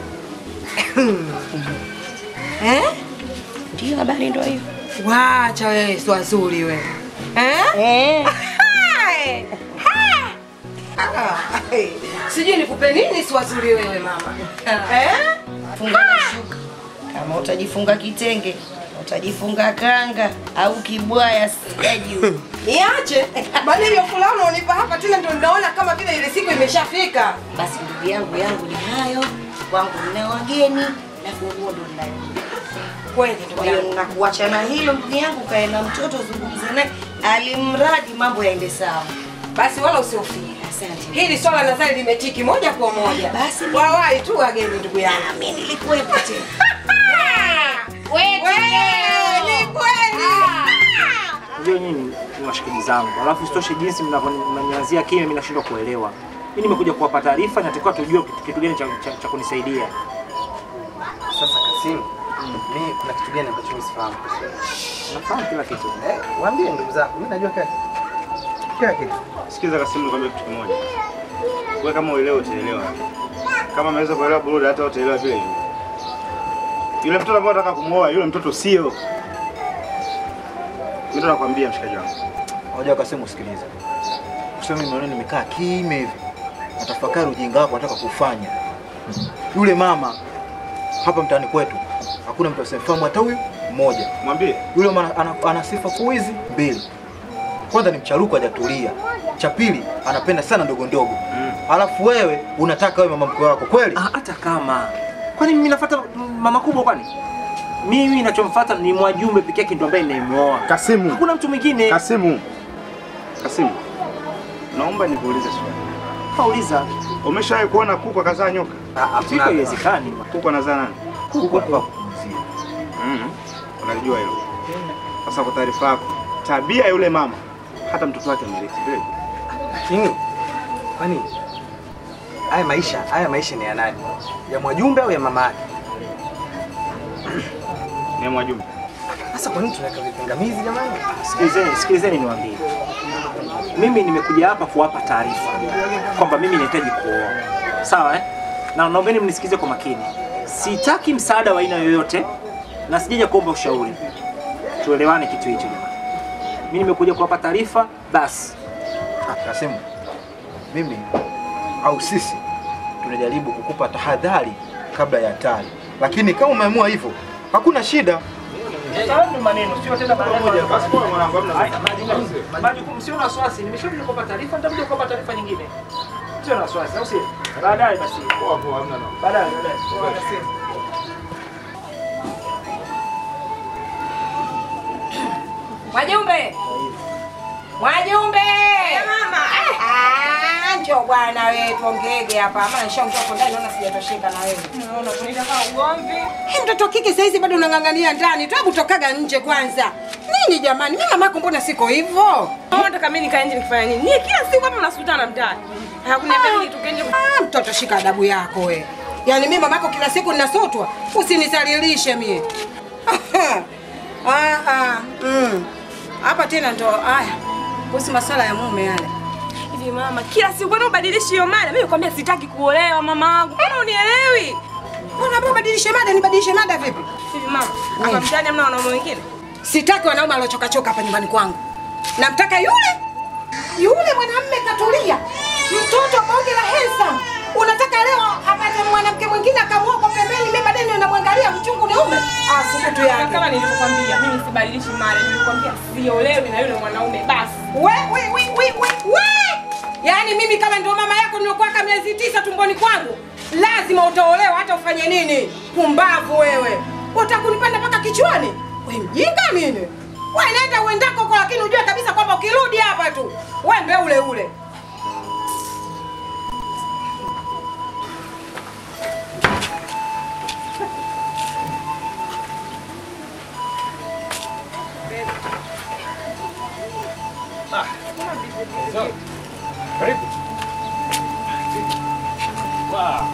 Eh? Ndio habari ndio hiyo. Wacha wewe sio nzuri wewe. Eh? Eh. Sijui nikupe nini si wazuri wewe mama. Eh? Funga shuka. Kama utajifunga kitenge, utajifunga kanga au kibwaya sijui. Niache. Bali hiyo fulana unipa hapa tena ndio ninaona kama vile ile siku imeshafika. Basi ndugu yangu yangu ni hayo. Kwangu nina wageni na funguo ndo ninayo. Kweli ndugu yangu nakuacha na hilo ndugu yangu, kae na mtoto zungumze naye alimradi mambo yaende sawa. Basi wala usihofie. Asante. Hili swala nadhani limetiki moja kwa moja. Basi wawai tu wageni ndugu yangu. Mimi nilikuwepo tena. Wewe ni kweli. Ndio nyinyi ni washikaji zangu. Alafu isitoshe jinsi mnavyonianzia kimya mimi nashindwa kuelewa. Mimi nimekuja kuwapa taarifa na natakiwa tujue kitu, kitu gani cha, cha, cha kunisaidia. Sasa Kasim, mm. mimi kuna kitu gani ambacho msifahamu? Nafahamu kila kitu. Eh, waambie ndugu zangu, mimi najua kila kila kitu. Sikiza Kasim, nikwambie kitu kimoja. Wewe kama uelewe utaelewa. Kama ameweza kuelewa Buruda hata utaelewa vile vile. Yule mtoto ambaye anataka kumuoa, yule mtoto sio. Mimi nakwambia mshikaji wangu. Hoja akasema usikilize. Kusema mimi nimekaa kimya hivi. Natafakari ujinga wako nataka kufanya. Yule mama hapa mtaani kwetu hakuna mtu asiyefahamu hata huyu mmoja. Mwambie. Yule mama ana, ana sifa kuizi mbili. Kwanza ni mcharuko hajatulia. Cha pili anapenda sana ndogo ndogo. Mm. Alafu wewe unataka wewe mama mkwe wako kweli? Ah, hata kama. Kwani mimi nafuata mama kubwa kwani? Mimi ninachomfuata ni Mwajumbe pekee yake ndo ambaye nimeoa. Kasimu. Hakuna mtu mwingine. Kasimu. Kasimu. Naomba nikuulize swali. Pauliza. Umeshawahi kuona kuku akazaa nyoka? Ah, sio haiwezekani. Kuku anazaa nani? Kuku hapa kupumzia. Mhm. Unajua hilo. Sasa kwa taarifa yako, tabia yule mama hata mtoto wake amerithi vile. Lakini kwani haya maisha, haya maisha ni ya nani? Ya Mwajumbe au ya mama yake? Ni Mwajumbe. Sasa kwa nini tunaweka vipingamizi jamani? Sikilizeni, sikilizeni niwaambie. Mimi nimekuja hapa kuwapa taarifa kwamba mimi nahitaji kuoa. Sawa eh? Na naombeni mnisikize kwa makini. Sitaki msaada wa aina yoyote na sijaja kuomba ushauri. Tuelewane kitu hicho jamani. Mimi nimekuja kuwapa taarifa basi. Akasema mimi au sisi tunajaribu kukupa tahadhari kabla ya hatari. Lakini kama umeamua hivyo, hakuna shida. Sababu maneno sio tena pamoja. Basi kwa mwanangu hamna majukumu, sio na wasiwasi. Nimeshakuja kukupa taarifa, nitakuja kukupa taarifa nyingine. Sio na wasiwasi, au sio? Baadaye basi. Poa poa, hamna neno. Baadaye baadaye. Mwajumbe. Mwajumbe. Mama. Ah, njoo bwana wewe tuongege hapa. Maana nishaongea hapo ndani naona sijatosheka na wewe. Unaona tunaenda kama ugomvi. Hey, mtoto kike sasa hizi bado unang'ang'ania ndani. Tu hebu tokaga nje kwanza. Nini jamani? Mimi mamako mbona siko hivyo? Mama nataka mimi nikae nje nikifanya nini? Ni kila siku hapa mnasutana mtaani. Hakuniambia mimi nitoke nje. Ah, mtoto shika adabu yako wewe. Yaani mimi mamako kila siku ninasotwa. Usinisalilishe mie. Ah ah. Mm. Hapa tena ndo haya. Kuhusu masuala ya mume yale. Hivi mama, kila siku mbona ubadilishi hiyo mada? Mimi nikwambia sitaki kuolewa mama wangu. Mbona unielewi? Mbona baba badilishe mada? Nibadilishe mada vipi? Hivi mama, hapa mtaani hamna wanaume wengine? Sitaki wanaume waliochoka choka hapa nyumbani kwangu. Namtaka yule yule mwanamume katulia. Mtoto bonge la handsome. Unataka leo apate mwanamke mwingine akamuoa kwa pembeni, mimi baadaye ndio namwangalia mchungu ni ume. Ah, sukutu yake. Kama nilivyokuambia, mimi sibadilishi mada. Nilikwambia siolewi na yule mwanaume basi. We we we we we. we. Yaani mimi kama ndio mama yako nilikuwa kama miezi tisa tumboni kwangu, lazima utaolewa hata ufanye nini? Pumbavu wewe. Utakunipanda mpaka kichwani? Wewe mjinga mimi. Wewe nenda uendako huko, lakini unajua kabisa kwamba ukirudi hapa tu wewe ndio ule ule. Karibu. Wow.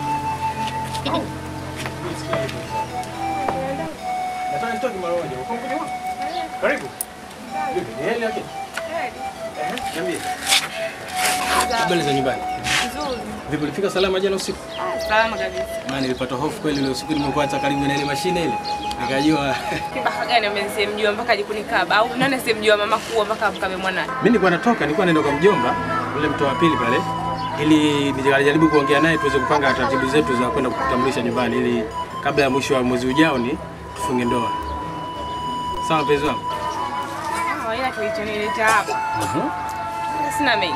Nataka nitoke mara moja. Uko mkuja wapi? Karibu. Vipi? Heli yake? Eh, niambie. Habari za nyumbani? Nzuri. Vipi ulifika salama jana usiku? Salama kabisa. Maana nilipata hofu kweli ile usiku nimekuacha karibu na ile mashine ile. Nikajua Kibaha gani amemjua mpaka ajikunikaba au nani asemjua mama kuwa mpaka amkabe mwanae? mimi nilikuwa natoka, nilikuwa naenda kwa mjomba yule mtu wa pili pale ili nijaribu kuongea naye tuweze kupanga taratibu zetu za kwenda kutambulisha nyumbani ili kabla ya mwisho wa mwezi ujao ni tufunge ndoa. Sawa mpenzi wangu? Ah, ila kilichonileta hapa. Mhm. Sina mengi.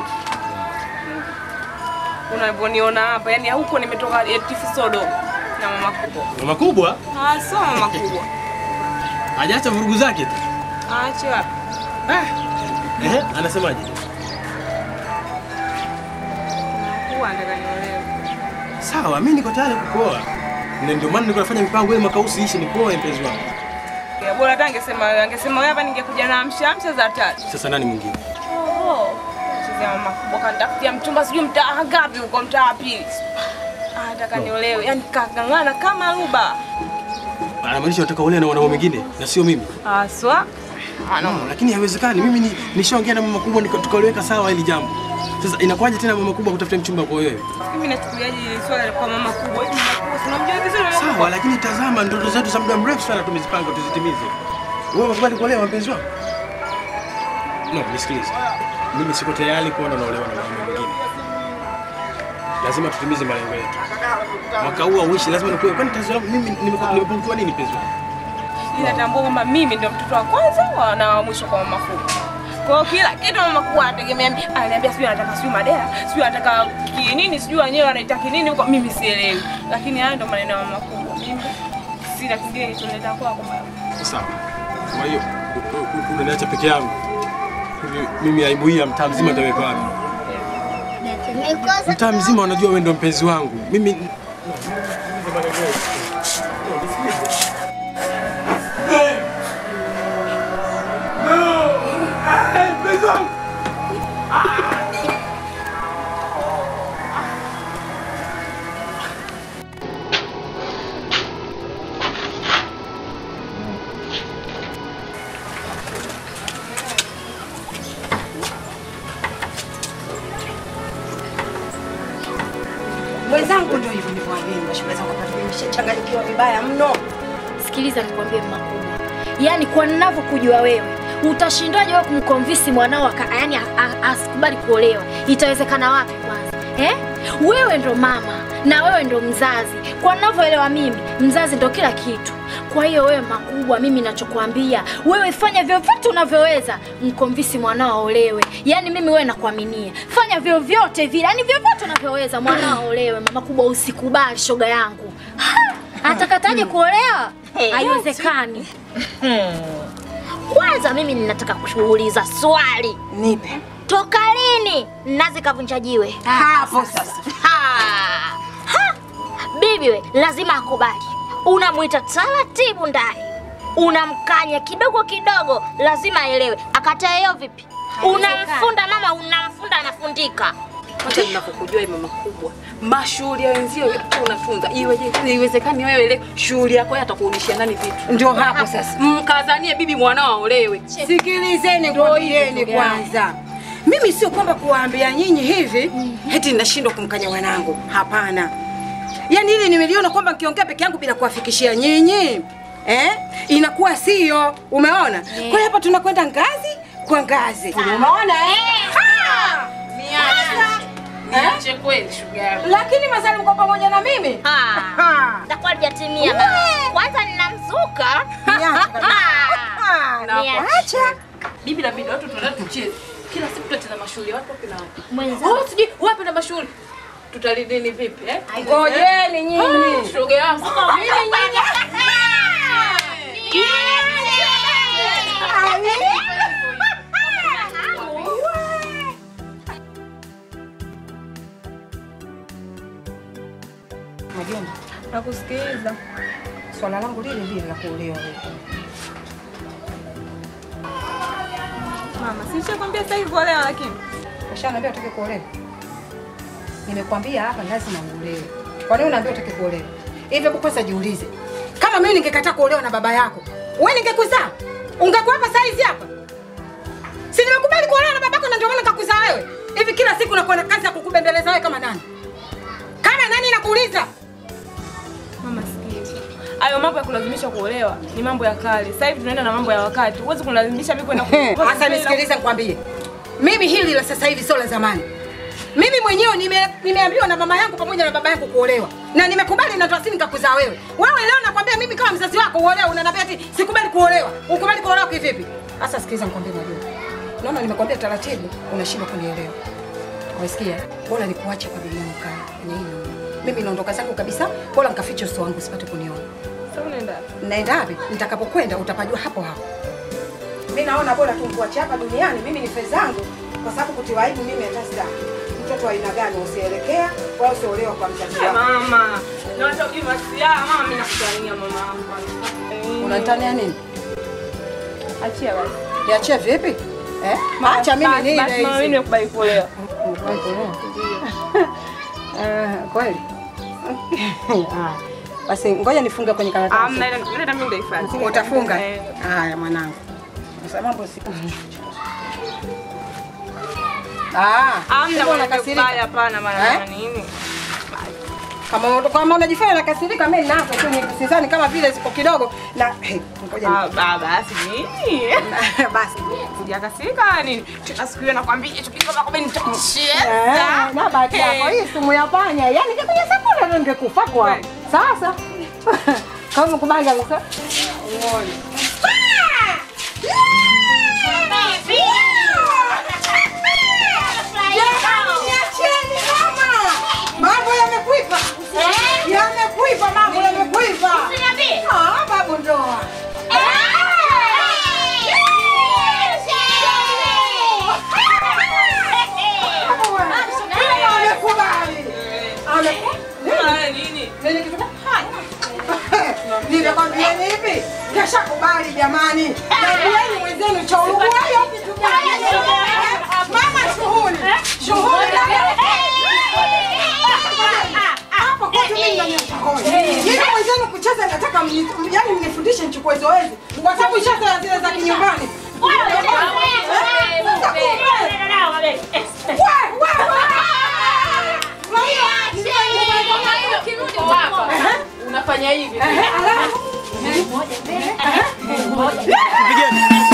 Unavyoniona hapa, yani huko nimetoka Etifu Sodo na mama kubwa. Mama kubwa? Ah, sio mama kubwa. Hajaacha vurugu zake tu. Aache wapi? Ah. Ehe, anasemaje? Kuwa anataka niolewe. Sawa, mimi niko tayari kukuoa. Na ndio maana niko nafanya mipango wewe mwaka huu usiishi nikuoe mpenzi wangu. Ya bora hata angesema angesema wewe hapa ningekuja na amsha amsha za tatu. Sasa nani mwingine? Oh. Sasa mama kubwa kanitafutia mchumba sijui mtaa ngapi huko mtaa wa pili. Ah, nataka niolewe. Yaani kang'ang'ana kama ruba. Anamaanisha unataka uolewe na wanaume wengine na sio mimi. Ah, swa. Ah, no, lakini haiwezekani. Mimi ni nishaongea na mama kubwa tukaliweka sawa hili jambo. Sasa inakuwaje tena mama kubwa kutafuta mchumba kwa wewe? Mimi nachukuliaje ile swala kwa mama kubwa? Hivi mama kubwa tunamjua vizuri mama kubwa. Sawa, lakini tazama ndoto zetu za muda mrefu sana tumezipanga tuzitimize. Wewe unakubali kuolewa mpenzi wangu? No, nisikilize. Mimi siko tayari kuona naolewa na mwanaume mwingine. Lazima tutimize malengo yetu. Mwaka huu uishi lazima nikuwe. Kwani tatizo langu mimi nimepungukiwa nini mpenzi wangu? Ninatambua kwamba mimi ndio mtoto wa kwanza na wa mwisho kwa mama kubwa. Kwa kila kitu mama kubwa anategemea mimi. Ananiambia sijui anataka sijui madera, sijui anataka nini, sijui wenyewe anaitaka nini huko mimi sielewi. Lakini haya ndio maneno ya mama kubwa. Mimi sina kingine kilichonileta kwako mama. Sawa. Kwa hiyo unaniacha peke yangu. Mimi aibu hii ya mtaa mzima nitaweka wapi? Mtaa mzima wanajua wewe ndio mpenzi wangu. Mimi Mwenzangu ndio hivyo nilivyowaambia, mashughuli zangu hapa nimeshachanganyikiwa vibaya mno. Sikiliza nikwambie makubwa. Yaani kwa ninavyokujua wewe, utashindaje wewe kumconvince mwanao aka yani asikubali kuolewa? Itawezekana wapi kwanza? Eh? Wewe ndo mama na wewe ndo mzazi. Kwa ninavyoelewa mimi, mzazi ndo kila kitu. Kwa hiyo wewe makubwa, mimi ninachokuambia, wewe fanya vyovyote unavyoweza mconvince mwanao aolewe. Yaani mimi wewe nakuaminia. Fanya vyovyote vile, yani vyovyote unavyoweza mwanao aolewe. Mama kubwa usikubali shoga yangu. Atakataje kuolewa? Haiwezekani. Kwanza mimi ninataka kuuliza swali. Nipe. Toka lini nazi kavunja jiwe? Hapo sasa. Ha. Ha. Bibi we lazima akubali. Unamuita taratibu ndani. Unamkanya kidogo kidogo, lazima aelewe. Akataa hiyo vipi? Unamfunda mama, unamfunda anafundika. Hata ninapokujua mama kubwa, mashughuli ya wenzio yote unatunza. Iweje iwezekani wewe ile shughuli yako atakurudishia nani vitu? Ndio hapo sasa. Mkazanie bibi mwanao aolewe. Sikilizeni ngojeni kwanza. Mimi sio kwamba kuwaambia nyinyi hivi eti ninashindwa kumkanya wanangu. Hapana. Yaani hili nimeliona kwamba nikiongea peke yangu bila kuwafikishia nyinyi, eh? Inakuwa sio. Umeona? Yeah. Kwa hiyo hapa tunakwenda ngazi kwa ngazi. Umeona eh? Ha! Niache. Niache kweli shuga. Lakini mazali mko pamoja na mimi? Ah. Takuwa hajatimia baba. Kwanza ninamzuka. Niache. Acha. Bibi na bibi watu tunataka tucheze. Kila siku tunacheza mashughuli watu wapi na wapi? Mwenzangu. Oh, siji wapi na mashughuli? Tutalidini vipi eh? Ngojeni nyinyi. Shoga yangu. Mimi nyinyi. Majomba, nakusikiliza. Swala langu lile lile la kuolewa wewe. Mama, sishakwambia sitaki kuolewa lakini. Ushaniambia utaki kuolewa? Nimekwambia hapa lazima uolewe. Kwa nini unaambia utaki kuolewa? Hivyo kwanza jiulize. Kama mimi ningekataa kuolewa na baba yako, wewe ningekuzaa? Ungekuwa hapa saizi hapa? Si nimekubali kuolewa na babako na ndio maana nikakuzaa wewe. Hivi kila siku unakuwa na kazi ya kukubembeleza wewe kama nani? Kama nani nakuuliza? Mama sikiza. Hayo mambo ya kulazimisha kuolewa ni mambo ya kale. Sasa hivi tunaenda na mambo ya wakati. Huwezi kunilazimisha mimi kwenda kuolewa. Sasa nisikilize nikwambie. Mimi hili la sasa hivi sio la zamani. Mimi mwenyewe nime, nimeambiwa na mama yangu pamoja na baba yangu kuolewa. Na nimekubali na twasini nikakuzaa wewe. Wewe leo nakwambia mimi kama mzazi wako uolewe, unaniambia eti sikubali kuolewa. Ukubali kuolewa kivipi? Sasa sikiliza nikwambie Majuma. Naona nimekwambia taratibu, unashindwa kunielewa. Unasikia? Bora nikuache kwa dunia mkali kwenye hili. Mimi naondoka zangu kabisa, bora nikafiche uso wangu usipate kuniona. Sasa unaenda? Naenda wapi? Nitakapokwenda utapajua hapo hapo. Mimi naona bora tu kuacha hapa duniani, mimi ni fedha zangu kwa sababu kutiwa aibu mimi hata sitaki. Mtoto wa aina gani usielekea wala usiolewa kwa mzazi wako. Mama, na hata ukiwa masia, mama mimi nakutania mama wangu. Unanitania nini? Achia basi. Niachie vipi? Eh? Acha mimi nini hizi? Mama mimi nimekubali kuolewa. Nimekubali kuolewa. Eh, kweli? Ah. Basi ngoja nifunge kwenye karatasi. Ah, mnaenda mimi ndio ifanye. Utafunga? Haya mwanangu. sasa mambo si. Ah, Amna mbona bwana kasirika? kasirika hapana maana nini? Kama kama unajifanya nakasirika mimi nako tu ni sidhani kama vile ziko kidogo na hey, ngoja. Ah baba basi nini? Basi sijakasirika nini? Tena siku hiyo nakwambia tukikoma kwa nitakushia. na bahati yako hii sumu ya panya. Yaani kikuja sakula ndio ningekufa kwa. Sasa kama kubali kabisa. Uone. Mambo yamekuiva. Yamekuiva mambo yamekuiva. Usiniambie. Ah, babu ndoa. Nimekwambia hivi, kashakubali jamani. Naambieni mwenzenu cha urugu hayo. Mama shughuli. Shughuli. Hapo kwa mimi ndani ya shughuli. Mimi mwenzenu kucheza nataka yaani mnifundishe nichukue zoezi. Kwa sababu ishaka zile za kinyumbani. Unafanya hivi. Moja mbele. Moja mbele.